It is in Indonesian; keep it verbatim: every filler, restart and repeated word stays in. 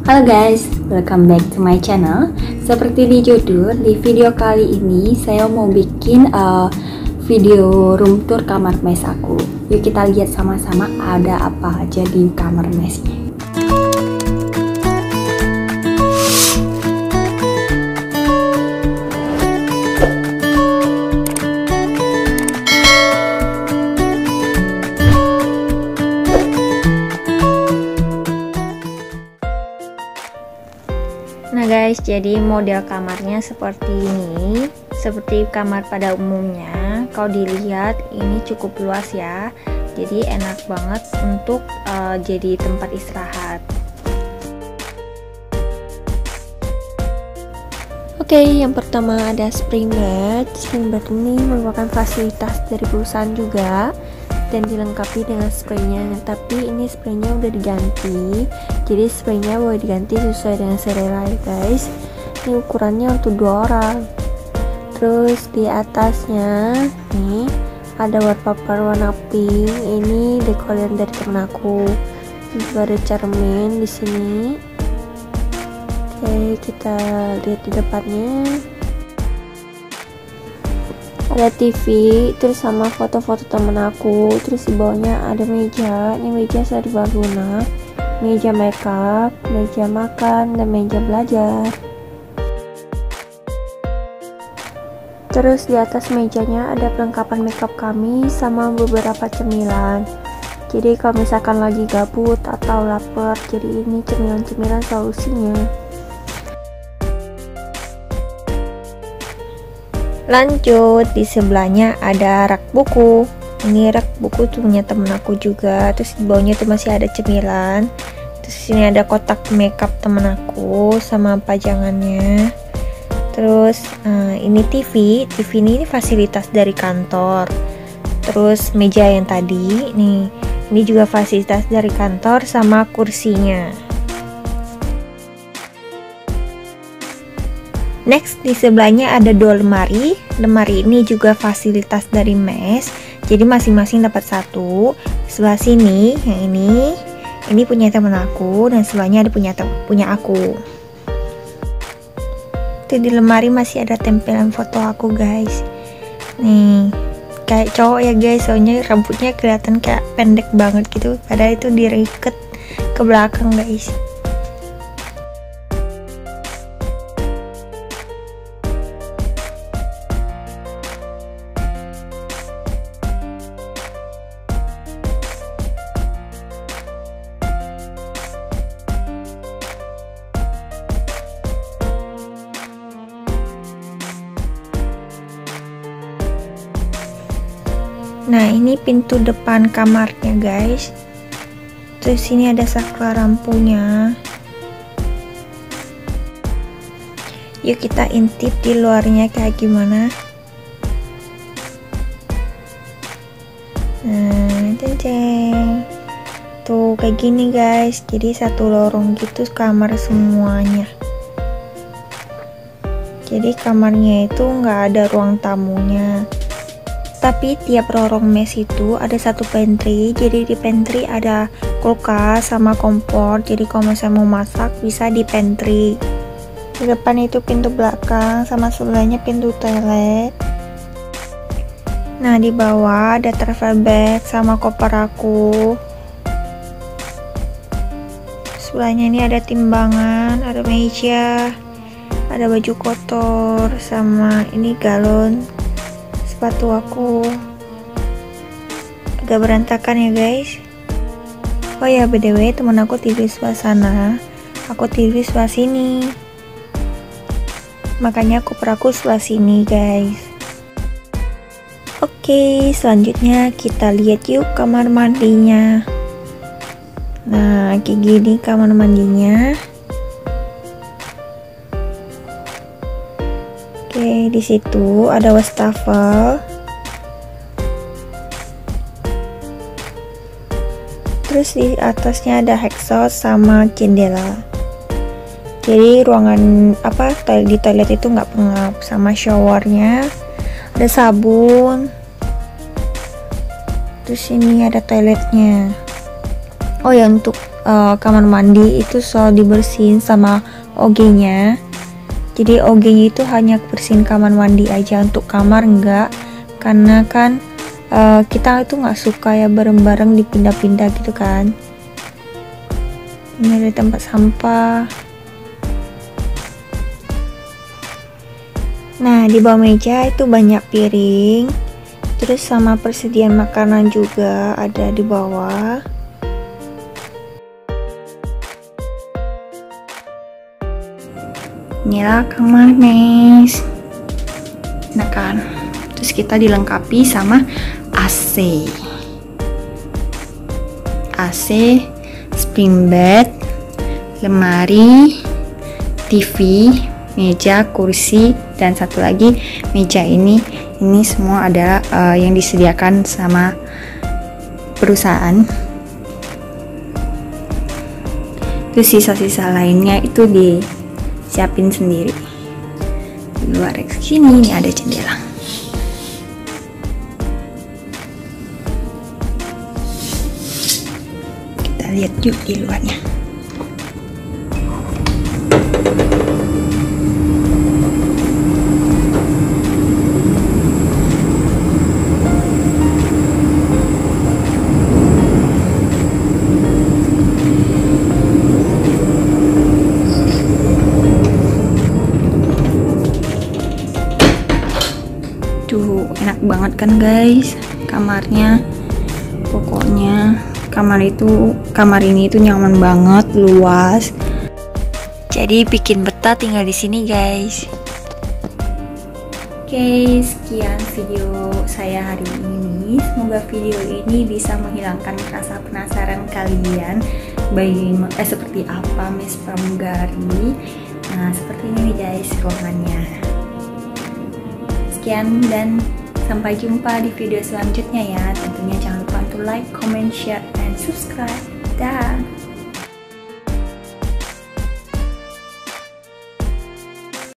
Halo guys, welcome back to my channel. Seperti di judul, di video kali ini saya mau bikin uh, video room tour kamar mes aku. Yuk kita lihat sama-sama ada apa aja di kamar mesnya. Nah guys, jadi model kamarnya seperti ini, seperti kamar pada umumnya. Kalau dilihat ini cukup luas ya, jadi enak banget untuk uh, jadi tempat istirahat. Oke, yang pertama ada spring bed. Spring bed ini merupakan fasilitas dari perusahaan juga dan dilengkapi dengan spraynya, tapi ini spraynya udah diganti, jadi spraynya boleh diganti sesuai dengan selera ya guys. Ini ukurannya untuk dua orang. Terus di atasnya nih ada wallpaper warna pink, ini dekoran dari temen aku. Juga ada cermin di sini. Oke, kita lihat di depannya. Ada T V, terus sama foto-foto temen aku. Terus di bawahnya ada meja, ini meja serbaguna, meja makeup, meja makan, dan meja belajar. Terus di atas mejanya ada perlengkapan makeup kami sama beberapa cemilan. Jadi kalau misalkan lagi gabut atau lapar, jadi ini cemilan-cemilan solusinya. Lanjut, di sebelahnya ada rak buku. Ini rak buku tuh punya temen aku juga. Terus di bawahnya tuh masih ada cemilan. Terus sini ada kotak makeup temen aku sama pajangannya. Terus uh, ini T V. T V ini, ini fasilitas dari kantor. Terus meja yang tadi, nih, ini juga fasilitas dari kantor sama kursinya. Next, di sebelahnya ada dua lemari. Lemari ini juga fasilitas dari mes, jadi masing-masing dapat satu. Sebelah sini, yang ini, ini punya teman aku, dan sebelahnya ada punya punya aku. Itu di lemari masih ada tempelan foto aku guys. Nih, kayak cowok ya guys, soalnya rambutnya kelihatan kayak pendek banget gitu, padahal itu diikat ke belakang guys. Nah, ini pintu depan kamarnya guys. Terus sini ada saklar lampunya. Yuk kita intip di luarnya kayak gimana. Nah, ceng-ceng. Tuh kayak gini guys. Jadi satu lorong gitu kamar semuanya. Jadi kamarnya itu nggak ada ruang tamunya. Tapi tiap lorong mes itu ada satu pantry, jadi di pantry ada kulkas sama kompor, jadi kalau misalnya mau masak bisa di pantry. Di depan itu pintu belakang sama sebelahnya pintu toilet. Nah, di bawah ada travel bag sama koper aku. Sebelahnya ini ada timbangan, ada meja, ada baju kotor, sama ini galon sepatu aku. Agak berantakan ya guys. Oh ya, B T W temen aku tidur sebelah sana, aku tidur sebelah sini, makanya koper aku sebelah sini guys. Oke, selanjutnya kita lihat yuk kamar mandinya. Nah, kayak gini kamar mandinya. Oke, di situ ada wastafel. Terus di atasnya ada exhaust sama jendela. Jadi ruangan apa toilet di toilet itu nggak pengap, sama showernya. Ada sabun. Terus ini ada toiletnya. Oh ya, untuk uh, kamar mandi itu selalu dibersihin sama O G-nya. Jadi O G-nya itu hanya bersihin kamar mandi aja, untuk kamar enggak, karena kan uh, kita itu nggak suka ya bareng-bareng dipindah-pindah gitu kan. Ini ada tempat sampah. Nah, di bawah meja itu banyak piring, terus sama persediaan makanan juga ada di bawah. Inilah kamar mes. Nah kan, terus kita dilengkapi sama A C. A C, spring bed, lemari, T V, meja, kursi, dan satu lagi meja ini. Ini semua adalah uh, yang disediakan sama perusahaan. Terus sisa-sisa lainnya itu disiapin sendiri. Di luar sini ini ada jendela. Kita lihat yuk di luarnya. Tuh, enak banget kan guys kamarnya. Pokoknya kamar itu kamar ini itu nyaman banget, luas. Jadi bikin betah tinggal di sini guys. Oke, sekian video saya hari ini. Semoga video ini bisa menghilangkan rasa penasaran kalian bagaimana eh, seperti apa mes pramugari. Nah, seperti ini nih guys ruangannya. Sekian dan sampai jumpa di video selanjutnya ya. Tentunya jangan lupa untuk like, comment, share, and subscribe. Dah.